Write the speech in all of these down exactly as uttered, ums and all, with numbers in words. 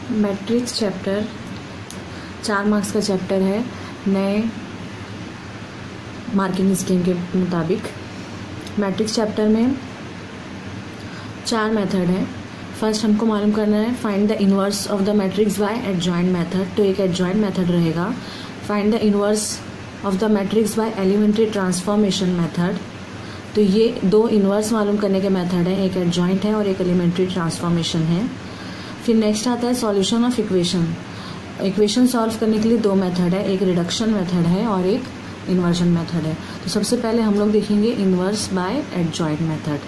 Matrix chapter चार marks का chapter है नए मार्किंग स्कीम के मुताबिक। मैट्रिक्स चैप्टर में चार मेथड हैं। फर्स्ट हमको मालूम करना है find the inverse of the matrix by adjoint method. तो एक एडजॉइंट मेथड रहेगा। Find the inverse of the matrix by elementary transformation method. तो ये दो इनवर्स मालूम करने के मेथड हैं, एक एडजॉइंट है और एक एलिमेंट्री ट्रांसफॉर्मेशन है। फिर नेक्स्ट आता है solution of equation. Equation solve करने के लिए दो मेथड है, एक रिडक्शन मेथड है और एक इन्वर्जन मेथड है। तो सबसे पहले हम लोग देखेंगे इनवर्स बाय एडजॉइंट मेथड।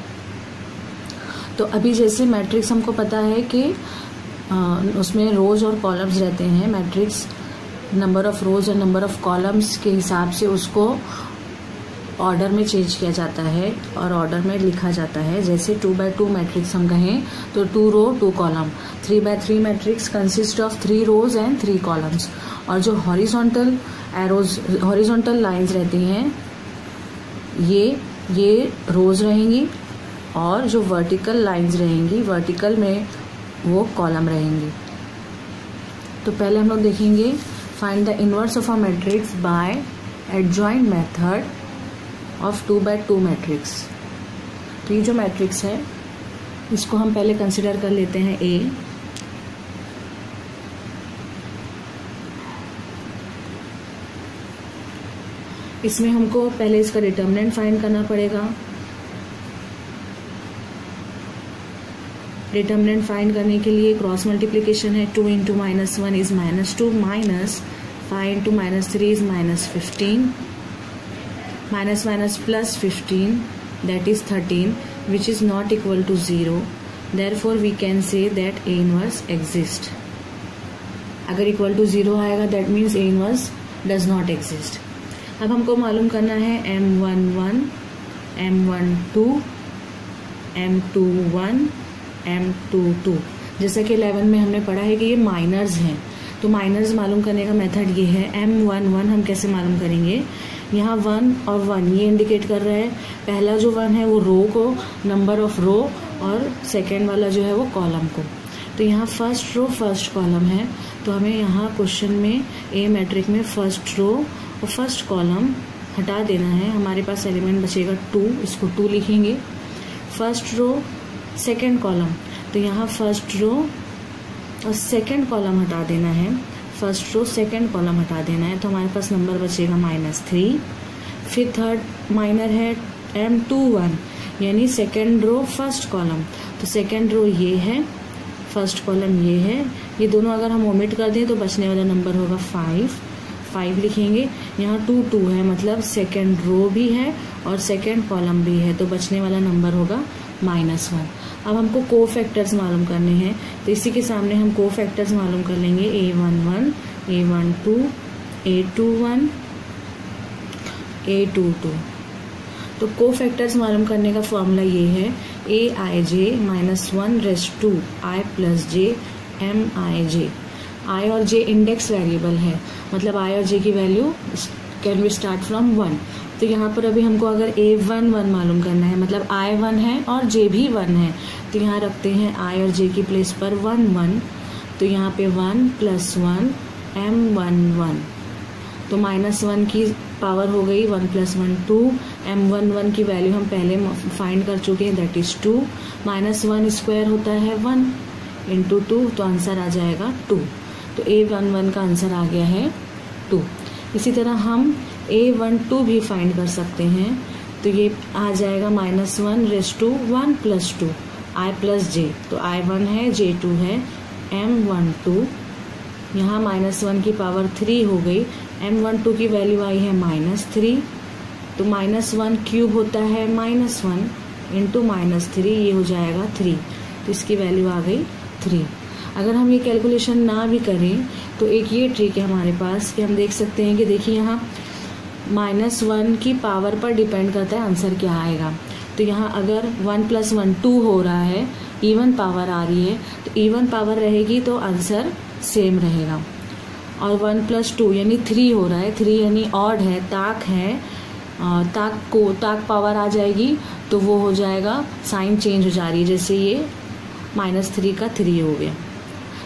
तो अभी जैसे मैट्रिक्स हमको पता है कि उसमें रोज और कॉलम्स रहते हैं। मैट्रिक्स नंबर ऑफ रोज और नंबर ऑफ कॉलम्स के हिसाब से उसको ऑर्डर में चेंज किया जाता है और ऑर्डर में लिखा जाता है। जैसे टू बाय टू मैट्रिक्स हम कहें तो two row two column. Three by three matrix consist of three rows and three columns. और जो हॉरिजॉन्टल एरोज हॉरिजॉन्टल लाइंस रहती हैं ये ये रोज रहेंगी और जो वर्टिकल लाइंस रहेंगी वर्टिकल में वो कॉलम रहेंगी। तो पहले हम लोग देखेंगे find the inverse of a matrix by adjoint method of two by two matrix. तो ये जो मैट्रिक्स है इसको हम पहले कंसिडर कर लेते हैं ए। इसमें हमको पहले इसका डिटर्मिनेंट फाइंड करना पड़ेगा। डिटर्मिनेंट फाइंड करने के लिए क्रॉस मल्टीप्लिकेशन है। Two into minus one is minus two, minus five into minus three is minus fifteen, minus minus plus fifteen, that is thirteen, which is not equal to zero. Therefore we can say that A inverse exists. अगर equal to zero आएगा that means A inverse does not exist. अब हमको मालूम करना है M one one, M one two, M two one, M two two. जैसा कि eleven में हमने पढ़ा है कि ये माइनर्स हैं, तो माइनर्स मालूम करने का मेथड ये है। एम वन वन हम कैसे मालूम करेंगे? यहाँ वन और वन ये इंडिकेट कर रहा है, पहला जो वन है वो रो को, नंबर ऑफ रो, और सेकेंड वाला जो है वो कॉलम को। तो यहाँ फर्स्ट रो फर्स्ट कॉलम है, तो हमें यहाँ क्वेश्चन में ए मैट्रिक में फर्स्ट रो और फर्स्ट कॉलम हटा देना है। हमारे पास एलिमेंट बचेगा टू, इसको टू लिखेंगे। फर्स्ट रो सेकेंड कॉलम, तो यहाँ फर्स्ट रो और सेकेंड कॉलम हटा देना है। फर्स्ट रो सेकेंड कॉलम हटा देना है, तो हमारे पास नंबर बचेगा माइनस थ्री। फिर थर्ड माइनर है एम टू वन, यानी सेकेंड रो फर्स्ट कॉलम, तो सेकेंड रो ये है, फर्स्ट कॉलम ये है। ये दोनों अगर हम ओमिट कर दें तो बचने वाला नंबर होगा फाइव। फाइव लिखेंगे। यहाँ टू टू है, मतलब सेकेंड रो भी है और सेकेंड कॉलम भी है, तो बचने वाला नंबर होगा माइनस वन। अब हमको को फैक्टर्स मालूम करने हैं, तो इसी के सामने हम को फैक्टर्स मालूम कर लेंगे। A one one, A one two, A two one, A two two. तो को फैक्टर्स मालूम करने का फॉर्मूला ये है, A i j minus one raise to i plus j M i j. I और जे इंडेक्स वेरिएबल है, मतलब आई और जे की value can be start from one. तो यहाँ पर अभी हमको अगर ए वन वन मालूम करना है, मतलब आई वन है और जे भी वन है, तो यहाँ रखते हैं आई और जे की प्लेस पर वन वन। तो यहाँ पे one plus one M one one, तो माइनस वन की पावर हो गई one plus one two. M one one की वैल्यू हम पहले फाइंड कर चुके हैं, that is two. Minus one square होता है वन इंटू टू, तो आंसर आ जाएगा टू। तो ए वन वन का आंसर आ गया है टू। इसी तरह हम ए वन टू भी फाइंड कर सकते हैं, तो ये आ जाएगा minus one raise to one plus two i plus j. तो आई वन है, जे टू है, एम वन टू। यहाँ माइनस वन की पावर थ्री हो गई, एम वन टू की वैल्यू आई है माइनस थ्री। तो माइनस वन क्यूब होता है minus one into minus three, ये हो जाएगा थ्री। तो इसकी वैल्यू आ गई थ्री। अगर हम ये कैलकुलेशन ना भी करें तो एक ये ट्रिक है हमारे पास कि हम देख सकते हैं कि देखिए यहाँ माइनस वन की पावर पर डिपेंड करता है आंसर क्या आएगा। तो यहाँ अगर वन प्लस वन टू हो रहा है, इवन पावर आ रही है, तो इवन पावर रहेगी तो आंसर सेम रहेगा। और वन प्लस टू यानी थ्री हो रहा है, थ्री यानी ऑड है, ताक है, ताक को ताक पावर आ जाएगी तो वो हो जाएगा, साइन चेंज हो जा रही है, जैसे ये माइनस थ्री का थ्री हो गया।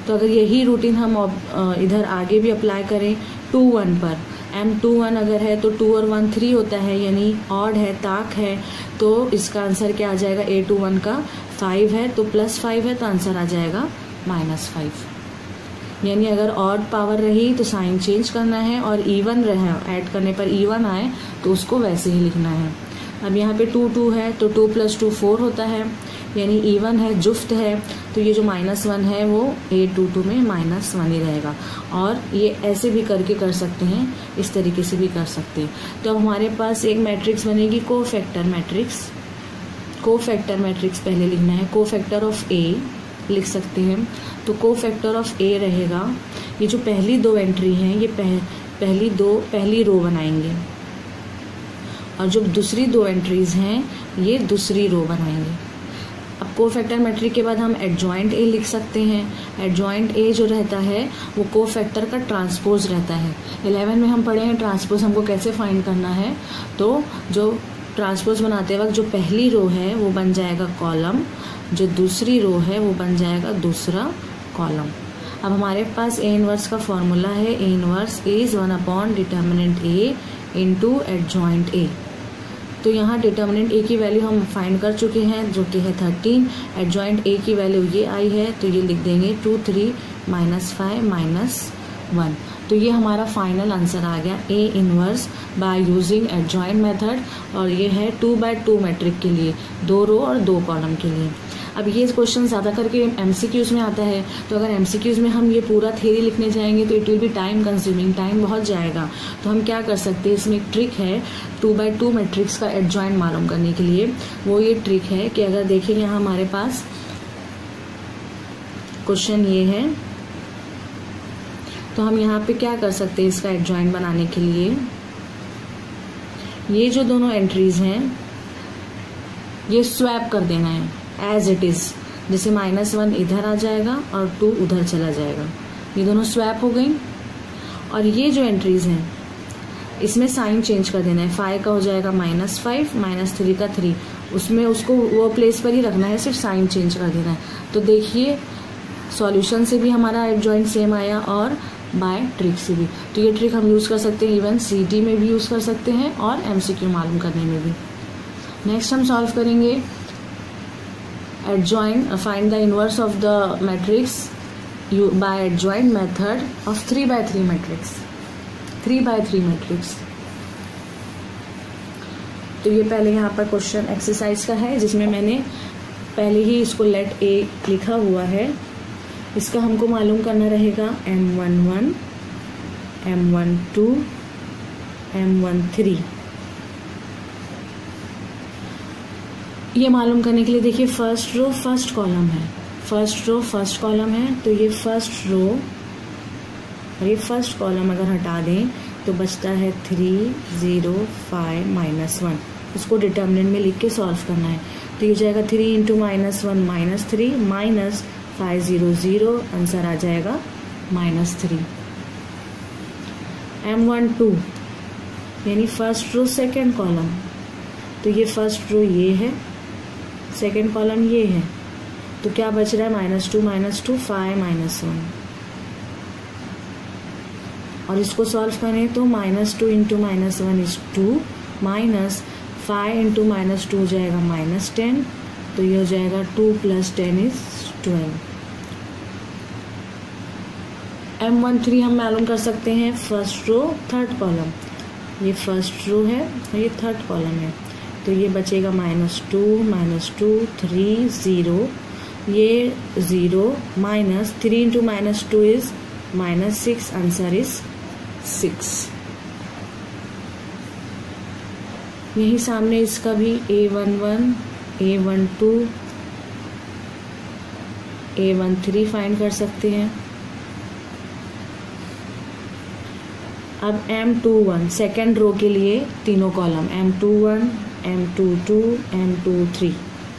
तो अगर यही रूटीन हम इधर आगे भी अप्लाई करें टू वन पर, एम टू वन अगर है तो टू और वन थ्री होता है, यानी ऑड है, ताक है, तो इसका आंसर क्या आ जाएगा, ए टू वन का फाइव है तो प्लस फाइव है तो आंसर आ जाएगा माइनस फाइव। यानी अगर ऑड पावर रही तो साइन चेंज करना है, और इवन रहे ऐड करने पर इवन आए तो उसको वैसे ही लिखना है। अब यहाँ पे टू टू है तो टू प्लस टू फोर होता है, यानी इवन है, जुफ्त है, तो ये जो माइनस वन है वो ए टू टू में माइनस वन ही रहेगा। और ये ऐसे भी करके कर सकते हैं, इस तरीके से भी कर सकते हैं। तो अब हमारे पास एक मैट्रिक्स बनेगी कोफैक्टर मैट्रिक्स। कोफैक्टर मैट्रिक्स पहले लिखना है, कोफैक्टर ऑफ ए लिख सकते हैं। तो कोफैक्टर ऑफ ए रहेगा, ये जो पहली दो एंट्री हैं ये पह, पहली दो पहली रो बनाएंगे, और जो दूसरी दो एंट्रीज हैं ये दूसरी रो बनाएंगे। अब कोफैक्टर मैट्रिक के बाद हम एडजॉइंट ए लिख सकते हैं। एडजॉइंट ए जो रहता है वो कोफैक्टर का ट्रांसपोज रहता है। इलेवन में हम पढ़े हैं ट्रांसपोज हमको कैसे फाइंड करना है। तो जो ट्रांसपोज बनाते वक्त जो पहली रो है वो बन जाएगा कॉलम, जो दूसरी रो है वो बन जाएगा दूसरा कॉलम। अब हमारे पास ए इनवर्स का फॉर्मूला है, A inverse is one upon determinant A into adjoint A. तो यहाँ डिटर्मिनेंट ए की वैल्यू हम फाइंड कर चुके हैं जो कि है थर्टीन, एडजॉइंट ए की वैल्यू ये आई है तो ये लिख देंगे two three minus five minus one. तो ये हमारा फाइनल आंसर आ गया A inverse by using adjoint method, और ये है टू बाय टू मैट्रिक के लिए, दो रो और दो कॉलम के लिए। अब ये क्वेश्चन ज़्यादा करके एमसीक्यूज़ में आता है, तो अगर एमसीक्यूज़ में हम ये पूरा थ्योरी लिखने जाएंगे तो it will be time consuming, time बहुत जाएगा। तो हम क्या कर सकते हैं, इसमें एक ट्रिक है टू बाय टू मैट्रिक्स का एडजॉइंट मालूम करने के लिए। वो ये ट्रिक है कि अगर देखें यहाँ हमारे पास क्वेश्चन ये है, तो हम यहाँ पे क्या कर सकते हैं इसका एडजॉइंट बनाने के लिए, ये जो दोनों एंट्रीज हैं ये स्वैप कर देना है एज इट इज। जैसे माइनस वन इधर आ जाएगा और टू उधर चला जाएगा, ये दोनों स्वैप हो गई। और ये जो एंट्रीज हैं इसमें साइन चेंज कर देना है, फाइव का हो जाएगा माइनस फाइव, माइनस थ्री का थ्री, उसमें उसको वो प्लेस पर ही रखना है, सिर्फ साइन चेंज कर देना है। तो देखिए सॉल्यूशन से भी हमारा एडजॉइंट सेम आया और बाय ट्रिक से भी। तो ये ट्रिक हम यूज़ कर सकते हैं, इवन सीटी में भी यूज़ कर सकते हैं और एमसीक्यू मालूम करने में भी। नेक्स्ट हम सॉल्व करेंगे adjoint uh, find the inverse of the matrix you by adjoint method of three by three matrix, three by three matrix। तो ये पहले यहाँ पर क्वेश्चन एक्सरसाइज का है जिसमें मैंने पहले ही इसको लेट ए लिखा हुआ है। इसका हमको मालूम करना रहेगा M one one, M one two, M one three. ये मालूम करने के लिए देखिए फर्स्ट रो फर्स्ट कॉलम है, फर्स्ट रो फर्स्ट कॉलम है, तो ये फर्स्ट रो और ये फर्स्ट कॉलम अगर हटा दें तो बचता है three zero five minus one. इसको डिटर्मिनेंट में लिख के सॉल्व करना है। तो ये जाएगा three into minus one minus three minus five zero zero, answer आ जाएगा minus three. M one two यानी फर्स्ट रो सेकेंड कॉलम, तो ये फर्स्ट रो ये है, सेकेंड कॉलम ये है, तो क्या बच रहा है minus two minus two five minus one. और इसको सॉल्व करें तो minus two into minus one is two, minus five into minus two हो जाएगा माइनस टेन, तो ये हो जाएगा two plus ten is twelve. M one three हम मालूम कर सकते हैं फर्स्ट रो थर्ड कॉलम, ये फर्स्ट रो है और ये थर्ड कॉलम है, तो ये बचेगा minus two minus two three zero, ये zero minus three into minus two is minus six, answer is six. यही सामने इसका भी A one one, A one two, A one three find कर सकते हैं। अब M two one second row के लिए तीनों column M two one, M two two, M two three.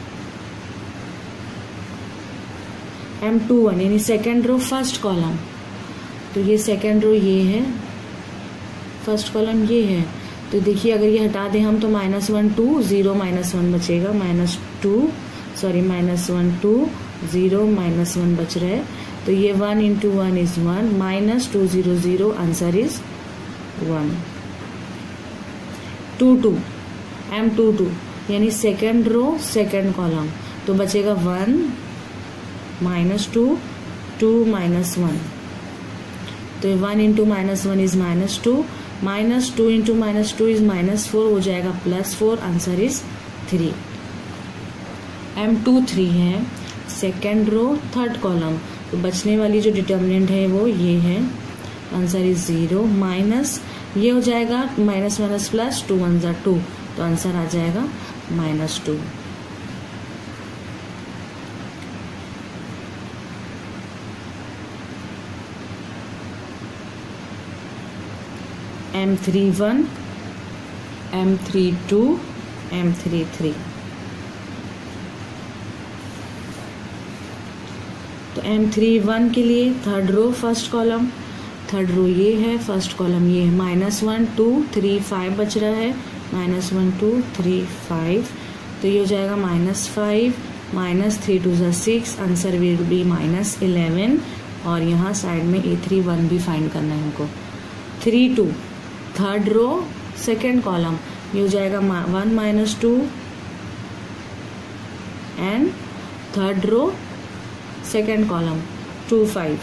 M two one यानी सेकेंड रो फर्स्ट कॉलम, तो ये सेकेंड रो ये है, फर्स्ट कॉलम ये है, तो देखिए अगर ये हटा दें हम तो minus one two zero minus one बचेगा, minus two sorry minus one two zero minus one बच रहा है, तो ये one into one is one, minus two zero zero, answer is one. Two two M two two यानी second row second column, तो बचेगा one minus two, two minus one, तो one into minus one is minus two, minus two into minus two is minus four, हो जाएगा plus four, answer is three. M two three है second row third column, तो बचने वाली जो determinant है वो ये है, आंसर इज जीरो, माइनस ये हो जाएगा minus minus plus, two one ज़ा टू, तो आंसर आ जाएगा minus two. M three one, M three two, M three three, तो एम थ्री वन के लिए third row first column, third row ये है, फर्स्ट कॉलम ये है, minus one two three five बच रहा है, minus one two three five, तो ये हो जाएगा minus five, minus three two ज़ा six, answer will be minus eleven, और यहाँ साइड में ए थ्री वन भी फाइंड करना है हमको। Three two third row second column, ये हो जाएगा one minus two, and third row second column two five,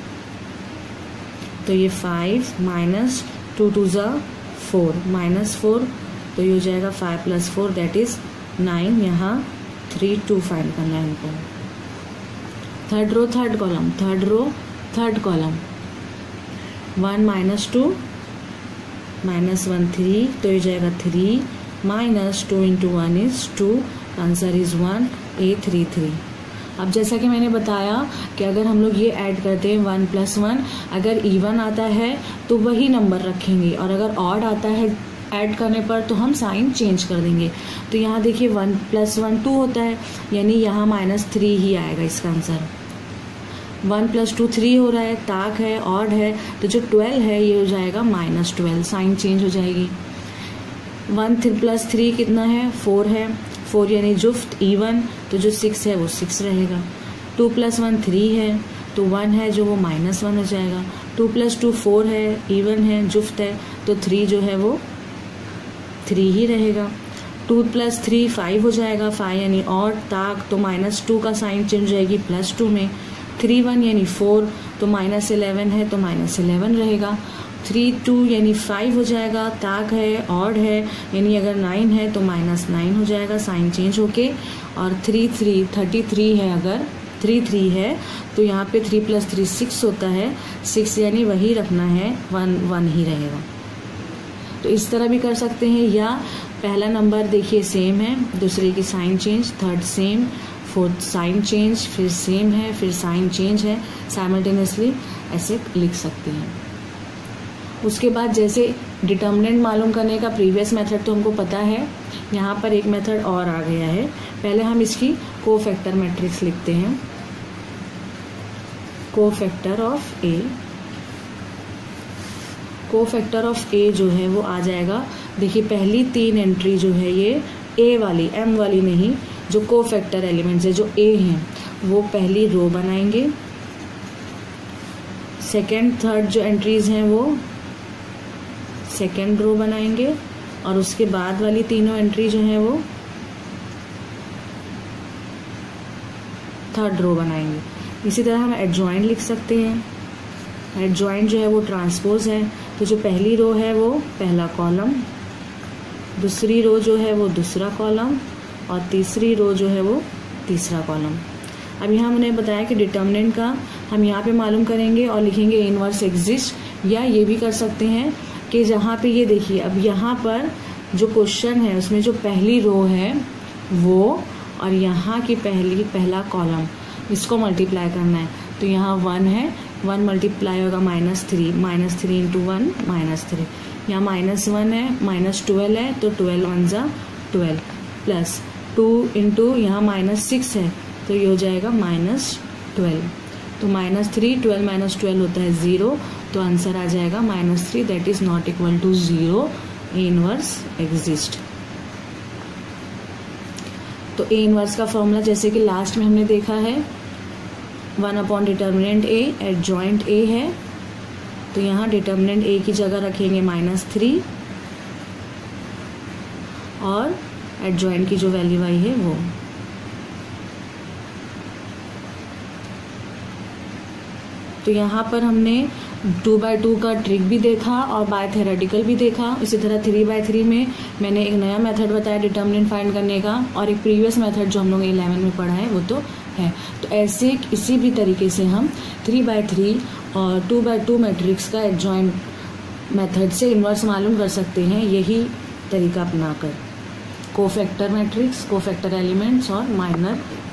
तो ये फाइव माइनस टू टू ज़ा फोर, माइनस फोर, तो ये हो जाएगा five plus four that is nine, यहाँ थ्री टू फाइंड करना है हमको। Third row third column, third row third column, one minus two minus one three, तो ये जाएगा three, minus two into one is two, answer is one, A three three. अब जैसा कि मैंने बताया कि अगर हम लोग ये ऐड करते हैं वन प्लस वन, अगर इवन आता है तो वही नंबर रखेंगे, और अगर ऑड आता है ऐड करने पर तो हम साइन चेंज कर देंगे। तो यहाँ देखिए वन प्लस वन टू होता है, यानी यहाँ माइनस थ्री ही आएगा इसका answer. One plus two three हो रहा है, ताक है, ऑड है, तो जो ट्वेल्व है ये हो जाएगा माइनस ट्वेल्व, साइन चेंज हो जाएगी। वन प्लस थ्री कितना है, फोर है, फोर यानी जुफ्ट इवन, तो जो सिक्स है वो सिक्स रहेगा। टू प्लस वन थ्री है, तो वन है जो वो माइनस वन हो जाएगा। टू प्लस टू फोर है, इवन है, जुफ्ट है, तो थ्री जो है वो थ्री ही रहेगा। टू प्लस थ्री फाइव हो जाएगा, फाइव यानी ऑड, ताक, तो माइनस टू का साइन चेंज जाएगी प्लस टू में। थ्री वन यानी फोर, तो माइनस इलेवन है तो माइनस इलेवन रहेगा। थ्री टू यानी फाइव हो जाएगा, ताक है, ऑड है, यानी अगर नाइन है तो माइनस नाइन हो जाएगा, साइन चेंज होके। और थ्री थ्री थर्टी थ्री है, अगर थ्री थ्री है तो यहाँ पे थ्री प्लस थ्री सिक्स होता है, सिक्स यानी वही रखना है, वन वन ही रहेगा। तो इस तरह भी कर सकते हैं, या पहला नंबर देखिए सेम है, दूसरे की sign change, third same, fourth sign change, फिर सेम है, फिर साइन चेंज है, साइमल्टेनियसली ऐसे लिख सकते हैं। उसके बाद जैसे डिटर्मिनेंट मालूम करने का प्रीवियस मेथड तो हमको पता है, यहाँ पर एक मेथड और आ गया है। पहले हम इसकी कोफैक्टर मैट्रिक्स लिखते हैं। Cofactor of A, cofactor of A जो है वो आ जाएगा, देखिए पहली तीन एंट्री जो है ये ए वाली, एम वाली नहीं, जो कोफैक्टर एलिमेंट्स है जो ए हैं वो पहली रो बनाएंगे। सेकेंड थर्ड जो एंट्रीज हैं वो सेकेंड रो बनाएंगे, और उसके बाद वाली तीनों एंट्री जो है वो थर्ड रो बनाएंगे। इसी तरह हम एडजॉइंट लिख सकते हैं। एडजॉइंट जो है वो ट्रांसपोज है, तो जो पहली रो है वो पहला कॉलम, दूसरी रो जो है वो दूसरा कॉलम, और तीसरी रो जो है वो तीसरा कॉलम। अब यहाँ मैंने बताया कि डिटर्मिनेंट का हम यहाँ पे मालूम करेंगे और लिखेंगे इनवर्स एग्जिस्ट, या ये भी कर सकते हैं कि जहाँ पे ये देखिए, अब यहाँ पर जो क्वेश्चन है उसमें जो पहली रो है वो, और यहाँ की पहली पहला कॉलम, इसको मल्टीप्लाई करना है। तो यहाँ वन है, वन मल्टीप्लाई होगा minus three, minus three into one minus three, यहाँ माइनस वन है, माइनस ट्वेल्व है, तो ट्वेल्व वन ज़ा ट्वेल्व, प्लस टू इंटू यहाँ माइनस सिक्स है, तो ये हो जाएगा माइनस ट्वेल्व। तो minus three, twelve minus twelve होता है ज़ीरो, तो आंसर आ जाएगा minus three, that is not equal to zero, A inverse exist. तो ए इनवर्स का फॉर्मूला जैसे कि लास्ट में हमने देखा है, one upon determinant A, adjoint A है, तो यहाँ डिटर्मिनेंट ए की जगह रखेंगे माइनस थ्री और एडजॉइंट की जो वैल्यू आई है वो। तो यहाँ पर हमने टू बाई टू का ट्रिक भी देखा और बाय थेरेटिकल भी देखा। इसी तरह थ्री बाई थ्री में मैंने एक नया मेथड बताया डिटर्मिनेंट फाइंड करने का, और एक प्रीवियस मेथड जो हम लोग इलेवन में पढ़ा है वो तो है। तो ऐसे इसी भी तरीके से हम थ्री बाई थ्री और टू बाई टू मैट्रिक्स का एडजॉइंट मेथड से इन्वर्स मालूम कर सकते हैं, यही तरीका अपनाकर। कोफैक्टर मैट्रिक्स, कोफैक्टर एलिमेंट्स और माइनर